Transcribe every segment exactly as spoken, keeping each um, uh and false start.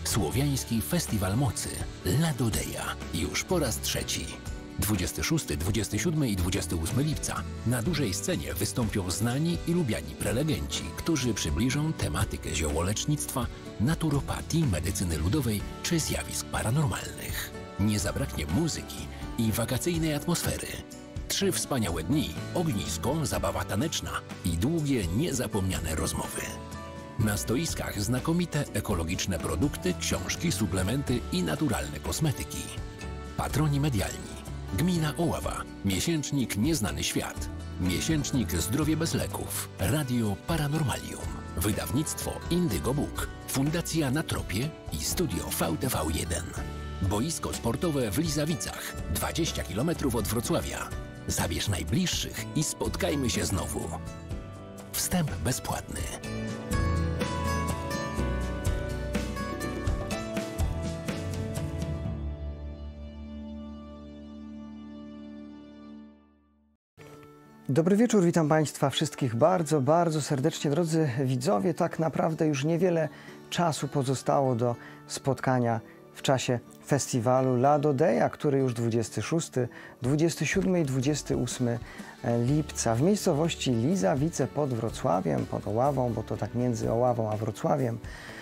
Słowiański Festiwal Mocy Ladodeja już po raz trzeci. dwudziestego szóstego, dwudziestego siódmego i dwudziestego ósmego lipca na dużej scenie wystąpią znani i lubiani prelegenci, którzy przybliżą tematykę ziołolecznictwa, naturopatii, medycyny ludowej czy zjawisk paranormalnych. Nie zabraknie muzyki i wakacyjnej atmosfery. Trzy wspaniałe dni, ognisko, zabawa taneczna i długie, niezapomniane rozmowy. Na stoiskach znakomite ekologiczne produkty, książki, suplementy i naturalne kosmetyki. Patroni medialni: Gmina Oława, miesięcznik Nieznany Świat, miesięcznik Zdrowie bez leków, Radio Paranormalium, wydawnictwo Indygo Book, Fundacja Na Tropie i studio V T V jeden. Boisko sportowe w Lizawicach, dwadzieścia kilometrów od Wrocławia. Zabierz najbliższych i spotkajmy się znowu. Wstęp bezpłatny. Dobry wieczór, witam Państwa wszystkich bardzo, bardzo serdecznie. Drodzy widzowie, tak naprawdę już niewiele czasu pozostało do spotkania w czasie festiwalu Ladodeja, który już dwudziestego szóstego, dwudziestego siódmego i dwudziestego ósmego lipca w miejscowości Lizawice pod Wrocławiem, pod Oławą, bo to tak między Oławą a Wrocławiem,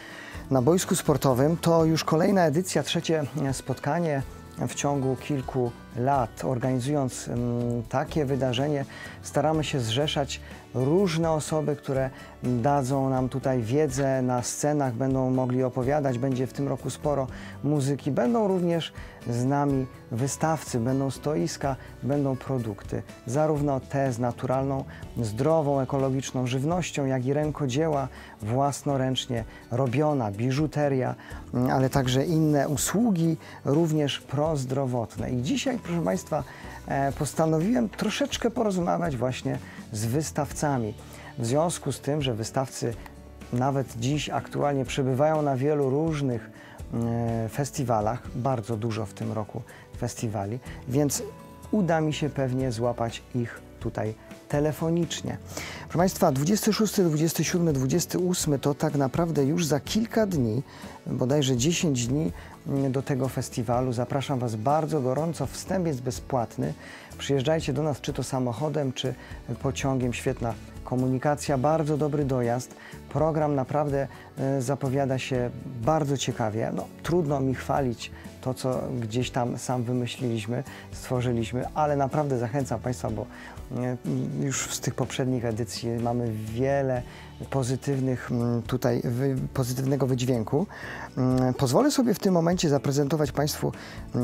na boisku sportowym. To już kolejna edycja, trzecie spotkanie w ciągu kilku lat. Organizując um, takie wydarzenie, staramy się zrzeszać różne osoby, które dadzą nam tutaj wiedzę na scenach, będą mogli opowiadać. Będzie w tym roku sporo muzyki. Będą również z nami wystawcy, będą stoiska, będą produkty. Zarówno te z naturalną, zdrową, ekologiczną żywnością, jak i rękodzieła własnoręcznie robiona, biżuteria, ale także inne usługi, również prozdrowotne. I dzisiaj, proszę Państwa, postanowiłem troszeczkę porozmawiać właśnie z wystawcami. W związku z tym, że wystawcy nawet dziś aktualnie przebywają na wielu różnych festiwalach, bardzo dużo w tym roku festiwali, więc uda mi się pewnie złapać ich tutaj telefonicznie. Proszę Państwa, dwudziestego szóstego, dwudziestego siódmego, dwudziestego ósmego to tak naprawdę już za kilka dni, bodajże dziesięć dni do tego festiwalu. Zapraszam Was bardzo gorąco. Wstęp jest bezpłatny. Przyjeżdżajcie do nas czy to samochodem, czy pociągiem. Świetna komunikacja, bardzo dobry dojazd. Program naprawdę y, zapowiada się bardzo ciekawie. No, trudno mi chwalić to, co gdzieś tam sam wymyśliliśmy, stworzyliśmy, ale naprawdę zachęcam Państwa, bo y, już z tych poprzednich edycji mamy wiele pozytywnych y, tutaj wy, pozytywnego wydźwięku. Y, pozwolę sobie w tym momencie zaprezentować Państwu y,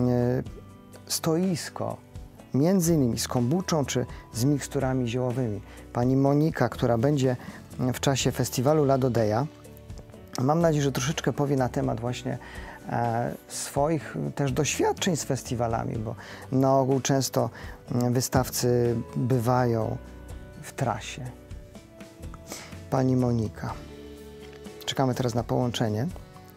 stoisko, między innymi z kombuczą czy z miksturami ziołowymi. Pani Monika, która będzie w czasie festiwalu Ladodeja, mam nadzieję, że troszeczkę powie na temat właśnie e, swoich też doświadczeń z festiwalami, bo na ogół często wystawcy bywają w trasie. Pani Monika. Czekamy teraz na połączenie.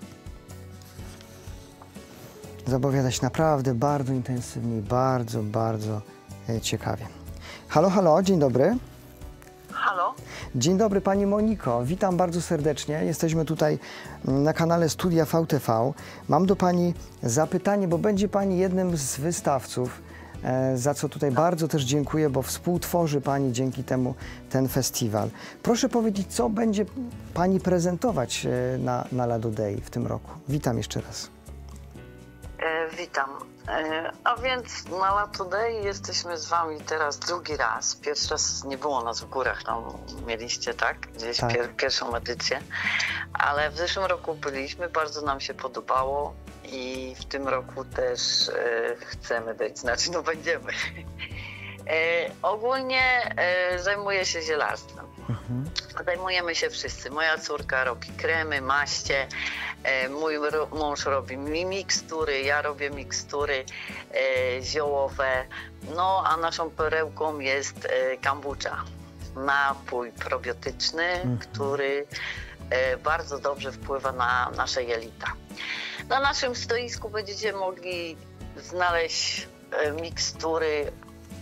Zapowiada się naprawdę bardzo intensywnie i bardzo, bardzo e, ciekawie. Halo, halo, dzień dobry. Halo. Dzień dobry Pani Moniko, witam bardzo serdecznie. Jesteśmy tutaj na kanale Studia V T V. Mam do Pani zapytanie, bo będzie Pani jednym z wystawców, e, za co tutaj bardzo też dziękuję, bo współtworzy Pani dzięki temu ten festiwal. Proszę powiedzieć, co będzie Pani prezentować e, na, na Ladodei w tym roku. Witam jeszcze raz. E, witam. E, a więc na Ladodei jesteśmy z Wami teraz drugi raz. Pierwszy raz nie było nas w górach, tam mieliście, tak? Gdzieś tak. Pier, pierwszą edycję. Ale w zeszłym roku byliśmy, bardzo nam się podobało i w tym roku też e, chcemy być, znaczy no będziemy. E, ogólnie e, zajmuję się zielarstwem. Mhm. Zajmujemy się wszyscy. Moja córka robi kremy, maście, e, mój ro, mąż robi mi mikstury, ja robię mikstury e, ziołowe. No a naszą perełką jest e, kombucza. Napój probiotyczny, mhm. który e, bardzo dobrze wpływa na nasze jelita. Na naszym stoisku będziecie mogli znaleźć e, mikstury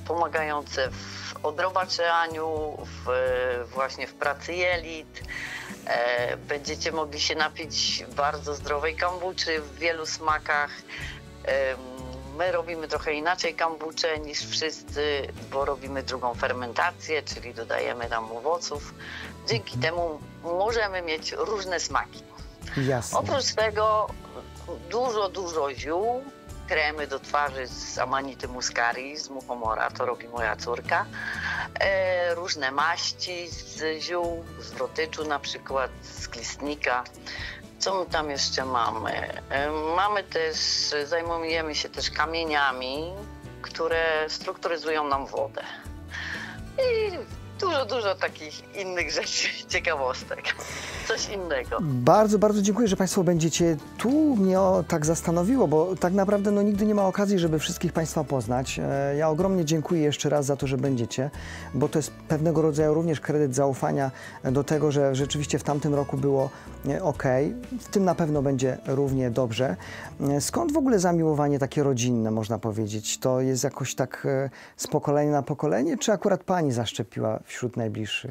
pomagające w odrobaczeniu, w, właśnie w pracy jelit. E, będziecie mogli się napić bardzo zdrowej kombuczy w wielu smakach. E, my robimy trochę inaczej kombuczę niż wszyscy, bo robimy drugą fermentację, czyli dodajemy tam owoców. Dzięki temu możemy mieć różne smaki. Jasne. Oprócz tego dużo, dużo ziół, kremy do twarzy z amanity muscari, z muchomora, to robi moja córka. E, różne maści z ziół, z rotyczu na przykład, z glistnika. Co my tam jeszcze mamy? E, mamy też, zajmujemy się też kamieniami, które strukturyzują nam wodę. I dużo, dużo takich innych rzeczy, ciekawostek. Coś innego. Bardzo, bardzo dziękuję, że Państwo będziecie. Tu mnie o, tak zastanowiło, bo tak naprawdę no, nigdy nie ma okazji, żeby wszystkich Państwa poznać. E, ja ogromnie dziękuję jeszcze raz za to, że będziecie, bo to jest pewnego rodzaju również kredyt zaufania do tego, że rzeczywiście w tamtym roku było e, ok. W tym na pewno będzie równie dobrze. E, skąd w ogóle zamiłowanie takie rodzinne, można powiedzieć? To jest jakoś tak e, z pokolenia na pokolenie, czy akurat Pani zaszczepiła wśród najbliższych?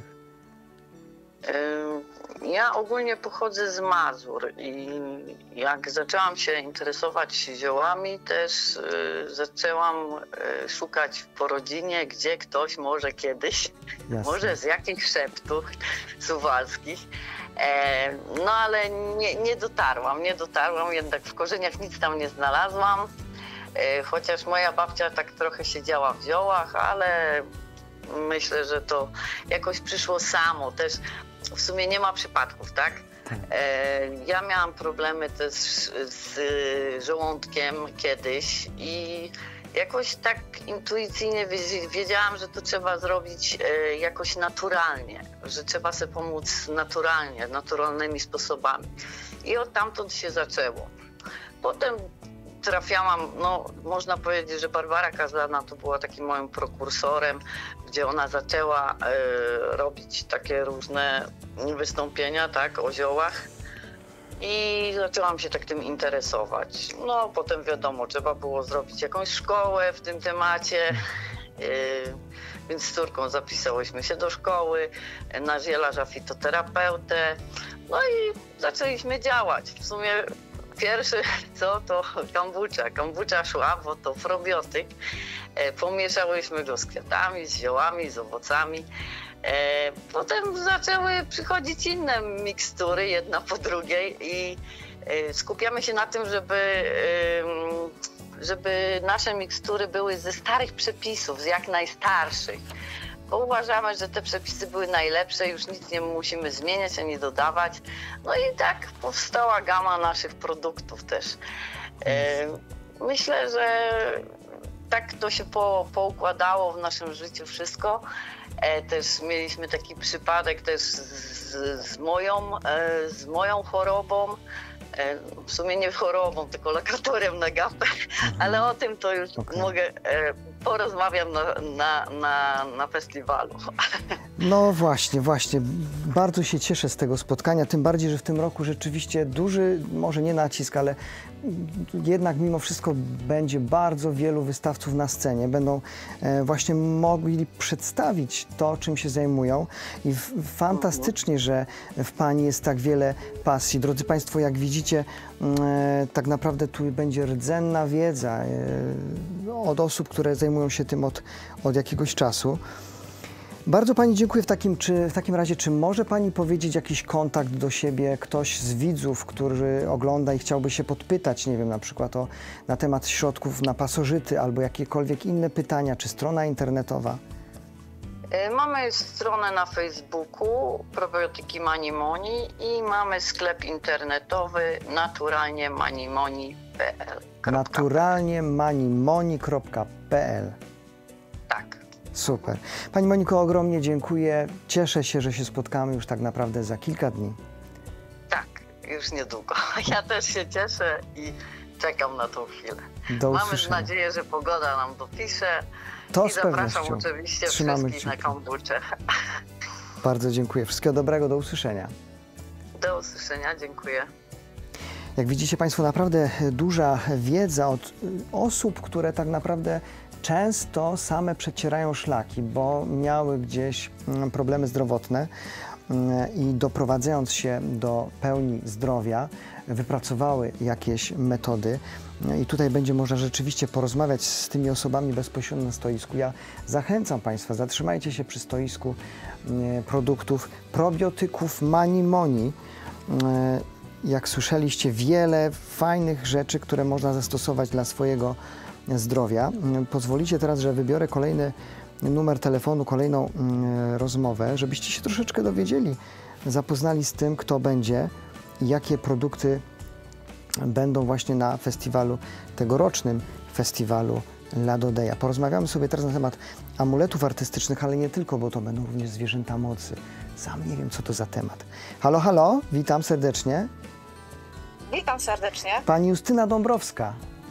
Ja ogólnie pochodzę z Mazur i jak zaczęłam się interesować ziołami, też y, zaczęłam y, szukać po rodzinie, gdzie ktoś może kiedyś, Jasne. może z jakichś szeptów suwalskich, e, no ale nie, nie dotarłam, nie dotarłam, jednak w korzeniach nic tam nie znalazłam, e, chociaż moja babcia tak trochę siedziała w ziołach, ale myślę, że to jakoś przyszło samo, też w sumie nie ma przypadków, tak? E, ja miałam problemy też z żołądkiem kiedyś i jakoś tak intuicyjnie wiedziałam, że to trzeba zrobić e, jakoś naturalnie, że trzeba sobie pomóc naturalnie, naturalnymi sposobami. I od tamtąd się zaczęło. Potem trafiałam, no można powiedzieć, że Barbara Kazlana to była takim moim prokursorem, gdzie ona zaczęła e, robić takie różne wystąpienia, tak, o ziołach i zaczęłam się tak tym interesować. No potem wiadomo, trzeba było zrobić jakąś szkołę w tym temacie, e, więc z córką zapisałyśmy się do szkoły na zielarza fitoterapeutę, no i zaczęliśmy działać. W sumie pierwszy co to kombucha. Kombucha szła, bo to probiotyk. E, pomieszałyśmy go z kwiatami, z ziołami, z owocami. E, potem zaczęły przychodzić inne mikstury, jedna po drugiej i e, skupiamy się na tym, żeby, e, żeby nasze mikstury były ze starych przepisów, z jak najstarszych. Bo uważamy, że te przepisy były najlepsze, już nic nie musimy zmieniać ani dodawać. No i tak powstała gama naszych produktów też. E, myślę, że tak to się po, poukładało w naszym życiu wszystko. E, też mieliśmy taki przypadek też z, z, moją, e, z moją chorobą. E, w sumie nie chorobą, tylko lokatorem na gapę, mhm. ale o tym to już okay. mogę, e, porozmawiam na, na, na, na festiwalu. No właśnie, właśnie. Bardzo się cieszę z tego spotkania, tym bardziej, że w tym roku rzeczywiście duży, może nie nacisk, ale jednak mimo wszystko będzie bardzo wielu wystawców na scenie. Będą właśnie mogli przedstawić to, czym się zajmują. I fantastycznie, że w Pani jest tak wiele pasji. Drodzy Państwo, jak widzicie, tak naprawdę tu będzie rdzenna wiedza od osób, które zajmują się tym od, od jakiegoś czasu. Bardzo Pani dziękuję. W takim, czy, w takim razie, czy może Pani powiedzieć jakiś kontakt do siebie, ktoś z widzów, który ogląda i chciałby się podpytać, nie wiem, na przykład o, na temat środków na pasożyty albo jakiekolwiek inne pytania, czy strona internetowa? Mamy stronę na Facebooku Probiotyki Manimoni i mamy sklep internetowy naturalnie manimoni kropka p l. naturalnie manimoni kropka p l. Tak. Super. Pani Moniko, ogromnie dziękuję. Cieszę się, że się spotkamy już tak naprawdę za kilka dni. Tak, już niedługo. Ja też się cieszę i czekam na tą chwilę. Do Mamy usłyszenia. nadzieję, że pogoda nam dopisze. To I z zapraszam pewnością. oczywiście Trzymamy wszystkich kciuki. na kombuczę. Bardzo dziękuję. Wszystkiego dobrego. Do usłyszenia. Do usłyszenia. Dziękuję. Jak widzicie Państwo, naprawdę duża wiedza od osób, które tak naprawdę często same przecierają szlaki, bo miały gdzieś problemy zdrowotne i doprowadzając się do pełni zdrowia, wypracowały jakieś metody. I tutaj będzie można rzeczywiście porozmawiać z tymi osobami bezpośrednio na stoisku. Ja zachęcam Państwa, zatrzymajcie się przy stoisku produktów probiotyków Mani Moni. Jak słyszeliście, wiele fajnych rzeczy, które można zastosować dla swojego zdrowia. Pozwolicie teraz, że wybiorę kolejny numer telefonu, kolejną rozmowę, żebyście się troszeczkę dowiedzieli, zapoznali z tym, kto będzie i jakie produkty będą właśnie na festiwalu, tegorocznym festiwalu Ladodeja. Porozmawiamy sobie teraz na temat amuletów artystycznych, ale nie tylko, bo to będą również zwierzęta mocy. Sam nie wiem, co to za temat. Halo, halo, witam serdecznie. Witam serdecznie. Pani Justyna Dąbrowska.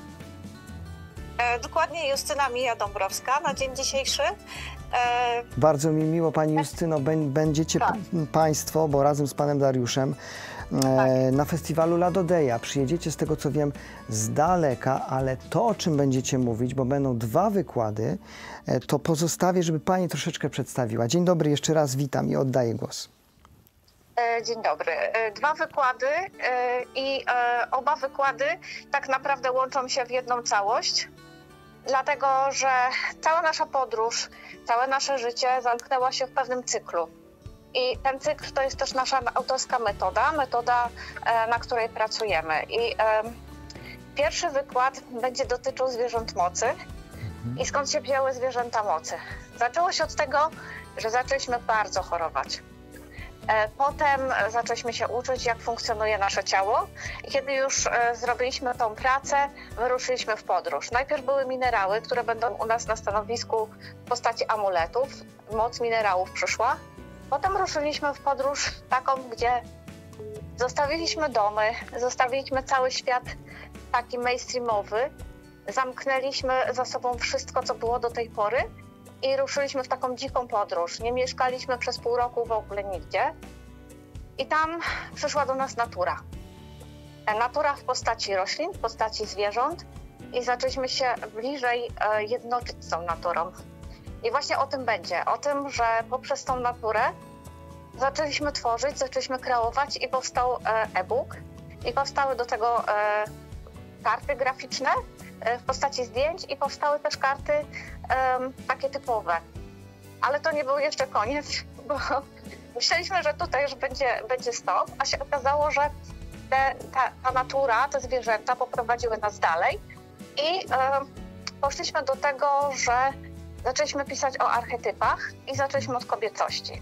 E, dokładnie Justyna Mija Dąbrowska na dzień dzisiejszy. E... Bardzo mi miło, Pani Justyno, będziecie tak. Państwo, bo razem z Panem Dariuszem tak. na festiwalu Ladodeja. Przyjedziecie, z tego co wiem, z daleka, ale to, o czym będziecie mówić, bo będą dwa wykłady, to pozostawię, żeby Pani troszeczkę przedstawiła. Dzień dobry, jeszcze raz witam i oddaję głos. Dzień dobry. Dwa wykłady i oba wykłady tak naprawdę łączą się w jedną całość, dlatego że cała nasza podróż, całe nasze życie zamknęło się w pewnym cyklu. I ten cykl to jest też nasza autorska metoda, metoda, na której pracujemy. I pierwszy wykład będzie dotyczył zwierząt mocy i skąd się wzięły zwierzęta mocy. Zaczęło się od tego, że zaczęliśmy bardzo chorować. Potem zaczęliśmy się uczyć, jak funkcjonuje nasze ciało i kiedy już zrobiliśmy tą pracę, wyruszyliśmy w podróż. Najpierw były minerały, które będą u nas na stanowisku w postaci amuletów. Moc minerałów przyszła. Potem ruszyliśmy w podróż taką, gdzie zostawiliśmy domy, zostawiliśmy cały świat taki mainstreamowy, zamknęliśmy za sobą wszystko, co było do tej pory i ruszyliśmy w taką dziką podróż. Nie mieszkaliśmy przez pół roku w ogóle nigdzie i tam przyszła do nas natura. Natura w postaci roślin, w postaci zwierząt i zaczęliśmy się bliżej jednoczyć z tą naturą. I właśnie o tym będzie, o tym, że poprzez tą naturę zaczęliśmy tworzyć, zaczęliśmy kreować i powstał e-book i powstały do tego karty graficzne w postaci zdjęć i powstały też karty um, takie typowe. Ale to nie był jeszcze koniec, bo myśleliśmy, że tutaj już będzie, będzie stop, a się okazało, że te, ta, ta natura, te zwierzęta poprowadziły nas dalej i um, poszliśmy do tego, że zaczęliśmy pisać o archetypach i zaczęliśmy od kobiecości.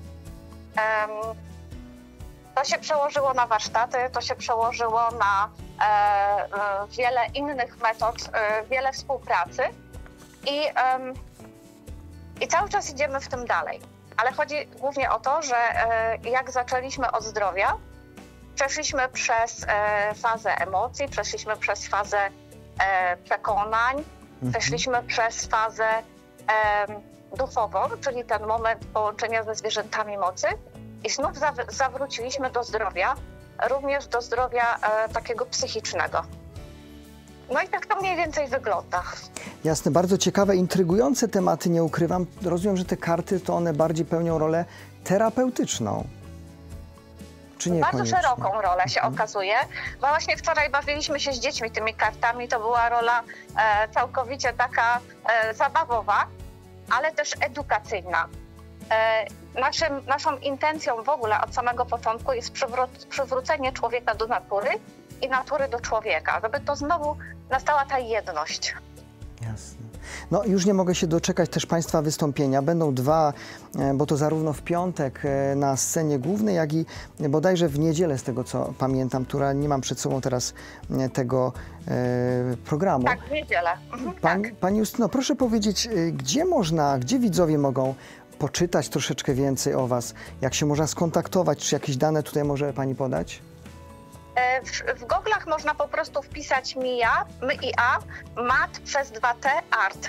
Um, to się przełożyło na warsztaty, to się przełożyło na e, e, wiele innych metod, e, wiele współpracy i, e, i cały czas idziemy w tym dalej. Ale chodzi głównie o to, że e, jak zaczęliśmy od zdrowia, przeszliśmy przez e, fazę emocji, przeszliśmy przez fazę e, przekonań, mhm. przeszliśmy przez fazę e, duchową, czyli ten moment połączenia ze zwierzętami mocy i znów zaw- zawróciliśmy do zdrowia, również do zdrowia e, takiego psychicznego. No i tak to mniej więcej wygląda. Jasne, bardzo ciekawe, intrygujące tematy, nie ukrywam. Rozumiem, że te karty to one bardziej pełnią rolę terapeutyczną. Czy nie Bardzo koniecznie? szeroką rolę się mhm. okazuje. Bo właśnie wczoraj bawiliśmy się z dziećmi tymi kartami. To była rola e, całkowicie taka e, zabawowa, ale też edukacyjna. E, naszym, naszą intencją w ogóle od samego początku jest przywró- przywrócenie człowieka do natury i natury do człowieka, żeby to znowu nastała ta jedność. Jasne. No już nie mogę się doczekać też Państwa wystąpienia. Będą dwa, bo to zarówno w piątek na scenie głównej, jak i bodajże w niedzielę, z tego co pamiętam, która nie mam przed sobą teraz tego e, programu. Tak, w niedzielę. Mhm, Pani, tak. Pani Justyno, proszę powiedzieć, gdzie można, gdzie widzowie mogą poczytać troszeczkę więcej o Was, jak się można skontaktować, czy jakieś dane tutaj może Pani podać? W, w Google'ach można po prostu wpisać Mija, my i a, mat przez dwa t, art.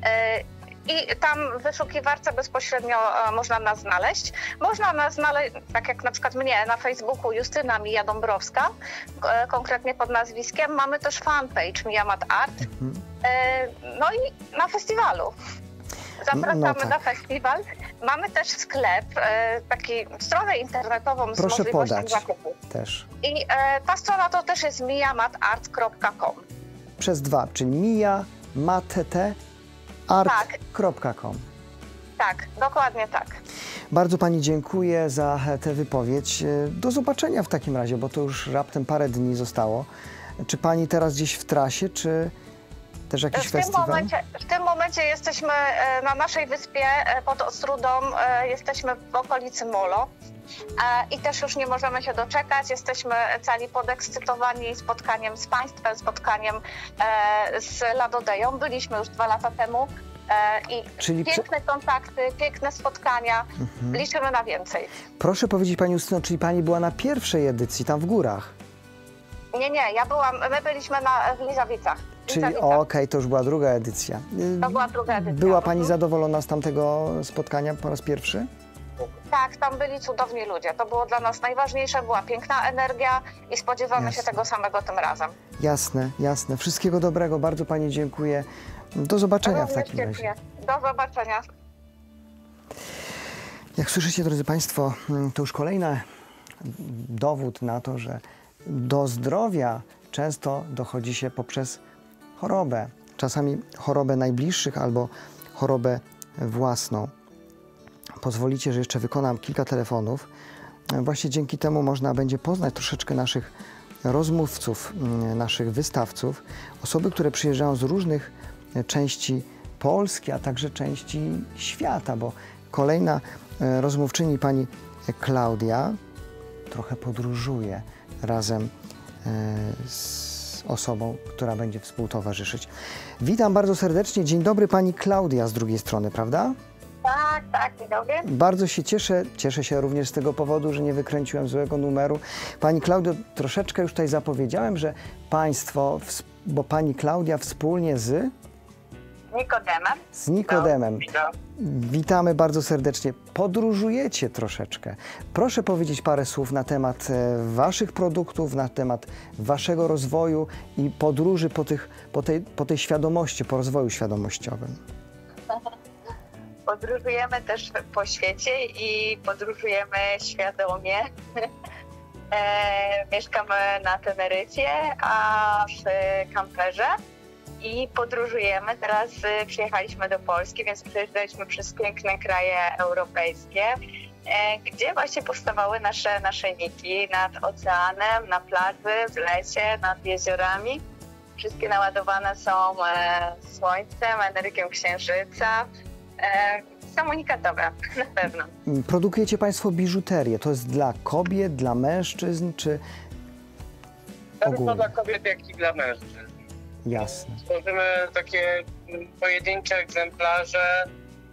I tam w wyszukiwarce bezpośrednio można nas znaleźć. Można nas znaleźć, tak jak na przykład mnie, na Facebooku Justyna Mija Dąbrowska, konkretnie pod nazwiskiem. Mamy też fanpage Mija Mat Art. Mhm. E, no i na festiwalu. Zapraszamy No tak. na festiwal. Mamy też sklep, e, taki stronę internetową z Proszę możliwością podać zakupu. też. I e, ta strona to też jest mia mat art kropka com. Przez dwa, czyli mia mat art kropka com. Tak, dokładnie tak. Bardzo Pani dziękuję za tę wypowiedź. Do zobaczenia w takim razie, bo to już raptem parę dni zostało. Czy Pani teraz gdzieś w trasie, czy też jakiś W tym, festiwal? momencie, w tym momencie jesteśmy e, na naszej wyspie e, pod Ostrudą, e, jesteśmy w okolicy Molo e, i też już nie możemy się doczekać. Jesteśmy cali podekscytowani spotkaniem z Państwem, spotkaniem e, z Ladodeją. Byliśmy już dwa lata temu e, i Czyli piękne kontakty, piękne spotkania. Mhm. Liczymy na więcej. Proszę powiedzieć Pani Justyno, czyli Pani była na pierwszej edycji, tam w górach? Nie, nie, ja byłam, my byliśmy na, w Lizawicach. Czyli Lizawicach. okej, okay, to już była druga edycja. To była druga edycja. Była Pani Mhm. zadowolona z tamtego spotkania po raz pierwszy? Tak, tam byli cudowni ludzie. To było dla nas najważniejsze, była piękna energia i spodziewamy Jasne. się tego samego tym razem. Jasne, jasne. Wszystkiego dobrego, bardzo Pani dziękuję. Do zobaczenia w Również takim razie. dziękuję. Do zobaczenia. Jak słyszycie, drodzy Państwo, to już kolejny dowód na to, że do zdrowia często dochodzi się poprzez chorobę. Czasami chorobę najbliższych albo chorobę własną. Pozwolicie, że jeszcze wykonam kilka telefonów. Właśnie dzięki temu można będzie poznać troszeczkę naszych rozmówców, naszych wystawców, osoby, które przyjeżdżają z różnych części Polski, a także części świata, bo kolejna rozmówczyni, pani Klaudia, trochę podróżuje razem z osobą, która będzie współtowarzyszyć. Witam bardzo serdecznie. Dzień dobry, pani Klaudia z drugiej strony, prawda? Tak, tak, dzień dobry. Bardzo się cieszę. Cieszę się również z tego powodu, że nie wykręciłem złego numeru. Pani Klaudio, troszeczkę już tutaj zapowiedziałem, że Państwo, bo pani Klaudia wspólnie z... Nikodemem. Z Nikodemem. Witam. Witamy bardzo serdecznie. Podróżujecie troszeczkę. Proszę powiedzieć parę słów na temat Waszych produktów, na temat Waszego rozwoju i podróży po, tych, po, tej, po tej świadomości, po rozwoju świadomościowym. Podróżujemy też po świecie i podróżujemy świadomie. E, mieszkamy na Teneryfie, a w kamperze i podróżujemy. Teraz e, przyjechaliśmy do Polski, więc przejeżdżaliśmy przez piękne kraje europejskie, e, gdzie właśnie powstawały nasze naszyjniki nad oceanem, na plaży, w lesie, nad jeziorami. Wszystkie naładowane są e, słońcem, energią księżyca. E, są unikatowe, na pewno. Produkujecie Państwo biżuterię. To jest dla kobiet, dla mężczyzn, czy Zarówno ogólnie? dla kobiet, jak i dla mężczyzn. Jasne. Tworzymy takie pojedyncze egzemplarze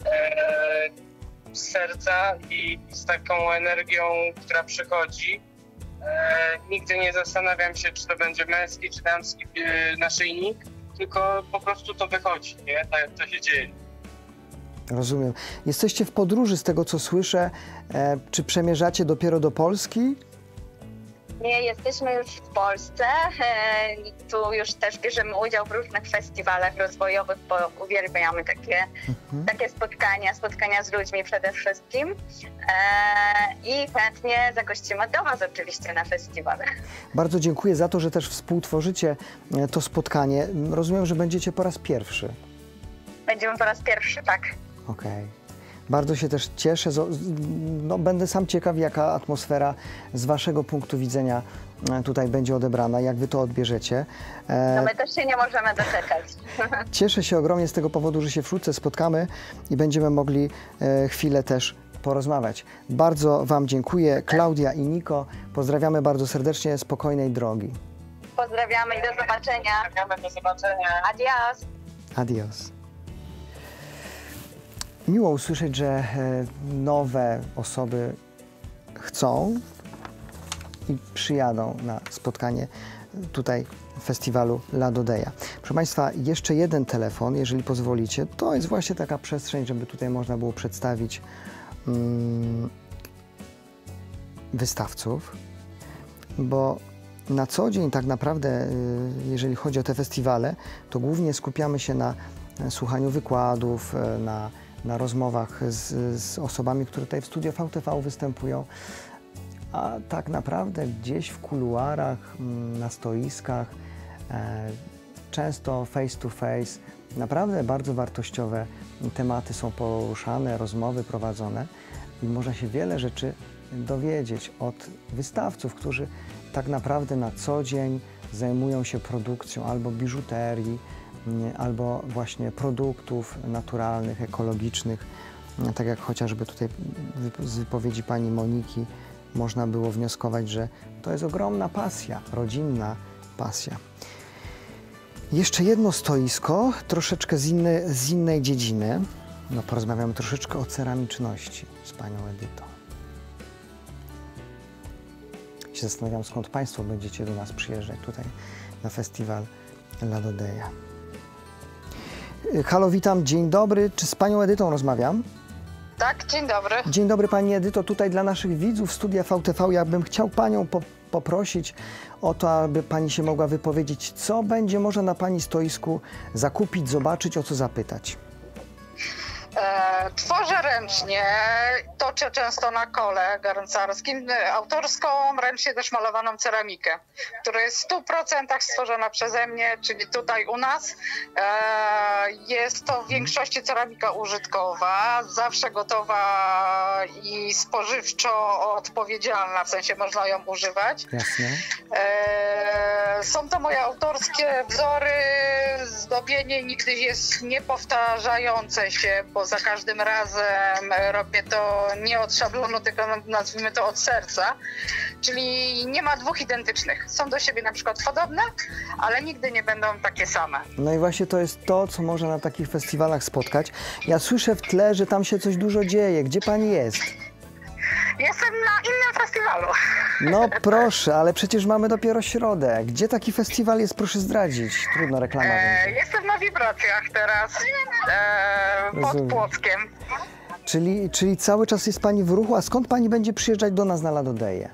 e, z serca i z taką energią, która przychodzi. E, nigdy nie zastanawiam się, czy to będzie męski, czy damski e, naszyjnik, tylko po prostu to wychodzi, nie? Tak to się dzieje. Rozumiem. Jesteście w podróży, z tego co słyszę. E, czy przemierzacie dopiero do Polski? Nie, jesteśmy już w Polsce. E, tu już też bierzemy udział w różnych festiwalach rozwojowych, bo uwielbiamy takie, Mhm. takie spotkania, spotkania z ludźmi przede wszystkim. E, I chętnie zagościmy do Was oczywiście na festiwalach. Bardzo dziękuję za to, że też współtworzycie e, to spotkanie. Rozumiem, że będziecie po raz pierwszy. Będziemy po raz pierwszy, tak. Okej. Bardzo się też cieszę. Z- z- No, będę sam ciekaw, jaka atmosfera z Waszego punktu widzenia e, tutaj będzie odebrana, jak Wy to odbierzecie. E, No my też się nie możemy doczekać. Cieszę się ogromnie z tego powodu, że się wkrótce spotkamy i będziemy mogli e, chwilę też porozmawiać. Bardzo Wam dziękuję. Klaudia i Niko, pozdrawiamy bardzo serdecznie, spokojnej drogi. Pozdrawiamy i do zobaczenia. Pozdrawiamy, do zobaczenia. Adios. Adios. Miło usłyszeć, że e, nowe osoby chcą i przyjadą na spotkanie tutaj w festiwalu Ladodeja. Proszę Państwa, jeszcze jeden telefon, jeżeli pozwolicie. To jest właśnie taka przestrzeń, żeby tutaj można było przedstawić mm, wystawców, bo na co dzień tak naprawdę, jeżeli chodzi o te festiwale, to głównie skupiamy się na słuchaniu wykładów, na, na rozmowach z, z osobami, które tutaj w Studio V T V występują, a tak naprawdę gdzieś w kuluarach, na stoiskach, często face to face, naprawdę bardzo wartościowe tematy są poruszane, rozmowy prowadzone i można się wiele rzeczy dowiedzieć od wystawców, którzy tak naprawdę na co dzień zajmują się produkcją albo biżuterii, albo właśnie produktów naturalnych, ekologicznych, tak jak chociażby tutaj z wypowiedzi pani Moniki można było wnioskować, że to jest ogromna pasja, rodzinna pasja. Jeszcze jedno stoisko, troszeczkę z, inne, z innej dziedziny. No, porozmawiamy troszeczkę o ceramiczności z panią Edytą. Się zastanawiam, skąd państwo będziecie do nas przyjeżdżać tutaj na festiwal La Dodeja. Halo, witam, dzień dobry. Czy z panią Edytą rozmawiam? Tak, dzień dobry. Dzień dobry pani Edyto. Tutaj dla naszych widzów Studia V T V ja bym chciał panią po poprosić o to, aby pani się mogła wypowiedzieć, co będzie można na pani stoisku zakupić, zobaczyć, o co zapytać. E, tworzę ręcznie, toczę często na kole garncarskim autorską, ręcznie też malowaną ceramikę, która jest w stu procentach stworzona przeze mnie, czyli tutaj u nas. E, jest to w większości ceramika użytkowa, zawsze gotowa i spożywczo odpowiedzialna, w sensie można ją używać. Jasne. E, są to moje autorskie wzory, zdobienie nigdy jest niepowtarzające się, bo za każdym razem robię to nie od szablonu, tylko nazwijmy to od serca. Czyli nie ma dwóch identycznych. Są do siebie na przykład podobne, ale nigdy nie będą takie same. No i właśnie to jest to, co można na takich festiwalach spotkać. Ja słyszę w tle, że tam się coś dużo dzieje. Gdzie pani jest? Jestem na innym festiwalu. No proszę, ale przecież mamy dopiero środę. Gdzie taki festiwal jest, proszę zdradzić. Trudno, reklama E, będzie. jestem na wibracjach teraz, e, pod Rozumiem. Płockiem. Czyli, czyli cały czas jest pani w ruchu, a skąd pani będzie przyjeżdżać do nas na La Dodeję?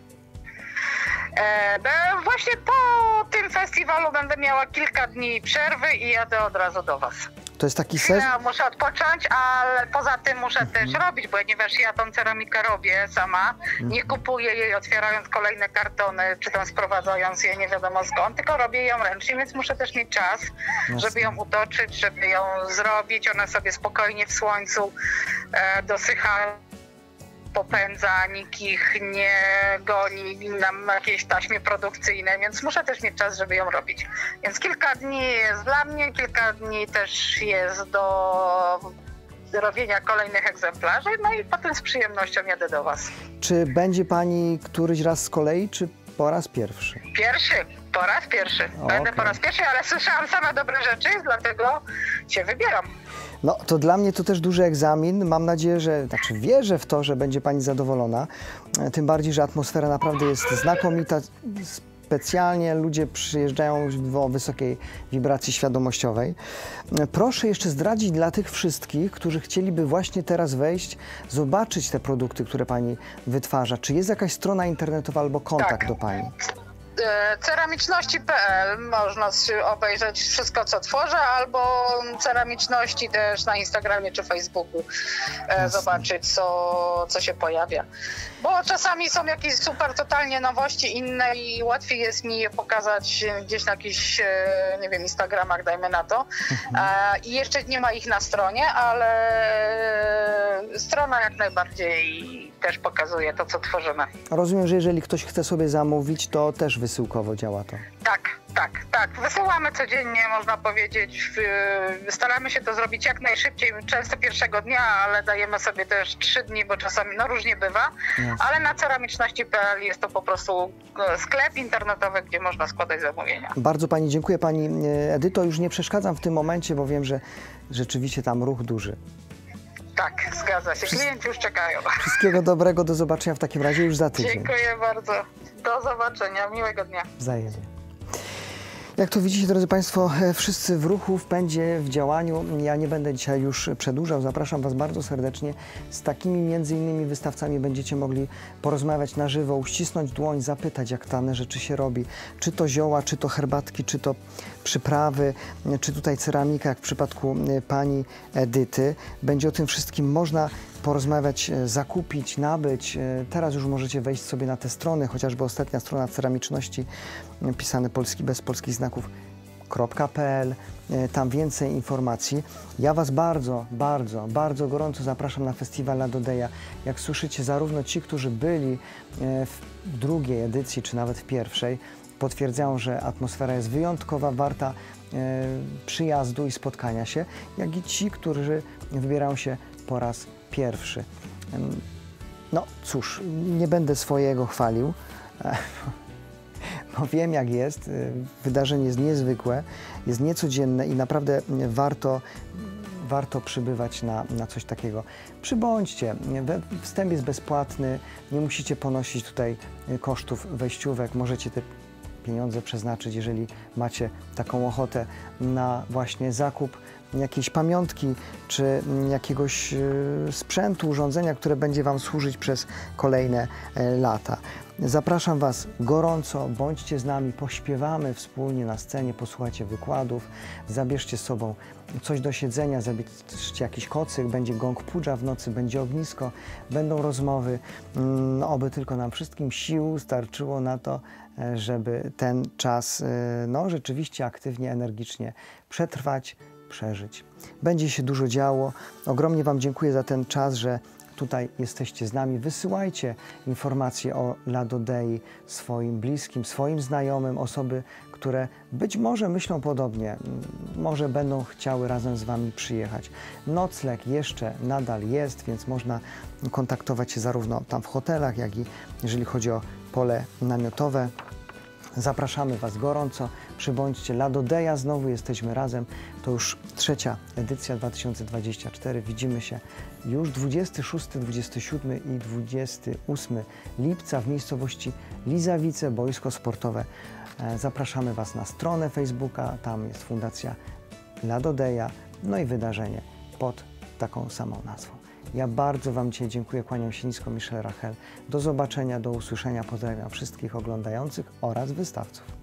E, no, właśnie po tym festiwalu będę miała kilka dni przerwy i jadę od razu do was. To jest taki sezon? Ja muszę odpocząć, ale poza tym muszę Mhm. też robić, ponieważ ja tą ceramikę robię sama. Nie kupuję jej otwierając kolejne kartony, czy tam sprowadzając je nie wiadomo skąd, tylko robię ją ręcznie, więc muszę też mieć czas, żeby ją utoczyć, żeby ją zrobić. Ona sobie spokojnie w słońcu e, dosycha, popędza, nikt ich nie goni na jakiejś taśmie produkcyjnej, więc muszę też mieć czas, żeby ją robić. Więc kilka dni jest dla mnie, kilka dni też jest do robienia kolejnych egzemplarzy, no i potem z przyjemnością jadę do was. Czy będzie pani któryś raz z kolei, czy po raz pierwszy? Pierwszy, po raz pierwszy. Będę Okej. po raz pierwszy, ale słyszałam same dobre rzeczy, dlatego się wybieram. No to dla mnie to też duży egzamin. Mam nadzieję, że, znaczy wierzę w to, że będzie pani zadowolona. E, Tym bardziej, że atmosfera naprawdę jest znakomita. Specjalnie ludzie przyjeżdżają o wysokiej wibracji świadomościowej. E, Proszę jeszcze zdradzić dla tych wszystkich, którzy chcieliby właśnie teraz wejść, zobaczyć te produkty, które pani wytwarza. Czy jest jakaś strona internetowa albo kontakt Tak. do pani? E, ceramiczności kropka pe el można się obejrzeć wszystko, co tworzę, albo ceramiczności też na Instagramie czy Facebooku e, zobaczyć, co, co się pojawia. Bo czasami są jakieś super totalnie nowości inne i łatwiej jest mi je pokazać gdzieś na jakichś, e, nie wiem, Instagramach, dajmy na to. E, I jeszcze nie ma ich na stronie, ale strona jak najbardziej też pokazuje to, co tworzymy. Rozumiem, że jeżeli ktoś chce sobie zamówić, to też wysyłkowo działa to. Tak, tak, tak. Wysyłamy codziennie, można powiedzieć. W- Staramy się to zrobić jak najszybciej, często pierwszego dnia, ale dajemy sobie też trzy dni, bo czasami no różnie bywa. Jasne. Ale na ceramiczności kropka pe el jest to po prostu e, sklep internetowy, gdzie można składać zamówienia. Bardzo pani dziękuję. Pani e, Edyto, już nie przeszkadzam w tym momencie, bo wiem, że rzeczywiście tam ruch duży. Tak, zgadza się. Klienci już czekają. Wszystkiego dobrego, do zobaczenia w takim razie już za tydzień. Dziękuję bardzo. Do zobaczenia. Miłego dnia. Wzajemnie. Jak to widzicie, drodzy Państwo, wszyscy w ruchu, w pędzie, w działaniu. Ja nie będę dzisiaj już przedłużał. Zapraszam Was bardzo serdecznie. Z takimi między innymi wystawcami będziecie mogli porozmawiać na żywo, uścisnąć dłoń, zapytać, jak dane rzeczy się robi. Czy to zioła, czy to herbatki, czy to przyprawy, czy tutaj ceramika, jak w przypadku pani Edyty. Będzie o tym wszystkim można porozmawiać, zakupić, nabyć. Teraz już możecie wejść sobie na te strony, chociażby ostatnia strona ceramiczności, pisane polski bez polskich znaków .pl, tam więcej informacji. Ja Was bardzo, bardzo, bardzo gorąco zapraszam na festiwal Ladodeja. Jak słyszycie, zarówno ci, którzy byli w drugiej edycji, czy nawet w pierwszej, potwierdzają, że atmosfera jest wyjątkowa, warta przyjazdu i spotkania się, jak i ci, którzy wybierają się po raz pierwszy. No cóż, nie będę swojego chwalił, bo wiem, jak jest. Wydarzenie jest niezwykłe, jest niecodzienne i naprawdę warto, warto przybywać na, na coś takiego. Przybądźcie, wstęp jest bezpłatny, nie musicie ponosić tutaj kosztów wejściówek, możecie te pieniądze przeznaczyć, jeżeli macie taką ochotę, na właśnie zakup jakiejś pamiątki, czy jakiegoś sprzętu, urządzenia, które będzie Wam służyć przez kolejne lata. Zapraszam Was gorąco, bądźcie z nami, pośpiewamy wspólnie na scenie, posłuchajcie wykładów, zabierzcie z sobą coś do siedzenia, zabierzcie jakiś kocyk, będzie gong pudża w nocy, będzie ognisko, będą rozmowy. No, oby tylko nam wszystkim sił starczyło na to, żeby ten czas no, rzeczywiście aktywnie, energicznie przetrwać, przeżyć. Będzie się dużo działo. Ogromnie Wam dziękuję za ten czas, że tutaj jesteście z nami. Wysyłajcie informacje o Ladodei swoim bliskim, swoim znajomym, osoby, które być może myślą podobnie, może będą chciały razem z Wami przyjechać. Nocleg jeszcze nadal jest, więc można kontaktować się zarówno tam w hotelach, jak i jeżeli chodzi o pole namiotowe. Zapraszamy Was gorąco, przybądźcie. Ladodeja, znowu jesteśmy razem. To już trzecia edycja dwa tysiące dwudziesty czwarty. Widzimy się już dwudziestego szóstego, dwudziestego siódmego i dwudziestego ósmego lipca w miejscowości Lizawice, boisko sportowe. Zapraszamy Was na stronę Facebooka, tam jest Fundacja Ladodeja, no i wydarzenie pod taką samą nazwą. Ja bardzo Wam dzisiaj dziękuję, kłaniam się nisko, Michel Rachel. Do zobaczenia, do usłyszenia, pozdrawiam wszystkich oglądających oraz wystawców.